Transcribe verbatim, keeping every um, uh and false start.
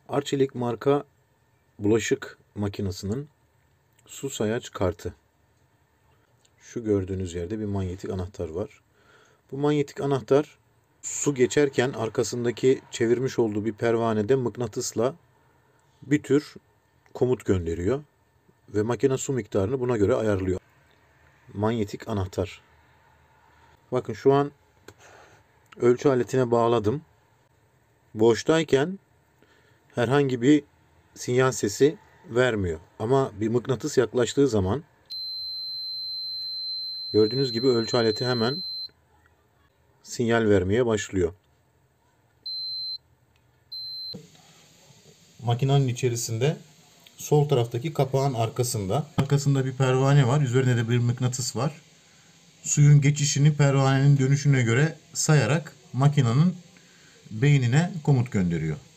Arçelik marka bulaşık makinesinin su sayaç kartı. Şu gördüğünüz yerde bir manyetik anahtar var. Bu manyetik anahtar su geçerken arkasındaki çevirmiş olduğu bir pervanede mıknatısla bir tür komut gönderiyor ve makine su miktarını buna göre ayarlıyor. Manyetik anahtar. Bakın şu an ölçü aletine bağladım. Boştayken herhangi bir sinyal sesi vermiyor. Ama bir mıknatıs yaklaştığı zaman gördüğünüz gibi ölçü aleti hemen sinyal vermeye başlıyor. Makinenin içerisinde sol taraftaki kapağın arkasında arkasında bir pervane var. Üzerinde de bir mıknatıs var. Suyun geçişini pervanenin dönüşüne göre sayarak makinenin beynine komut gönderiyor.